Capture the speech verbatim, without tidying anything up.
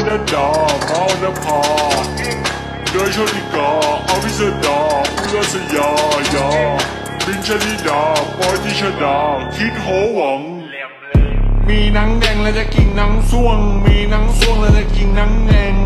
นันดาเมาอนภาเดยชลิกาอภิสดาอุรสยายาบินชลิดาปอยติชดาคิดโหวังมีหนังแดงแล้วจะกินหนังส่วงมีหนังส่วงแล้วจะกินหนังแดง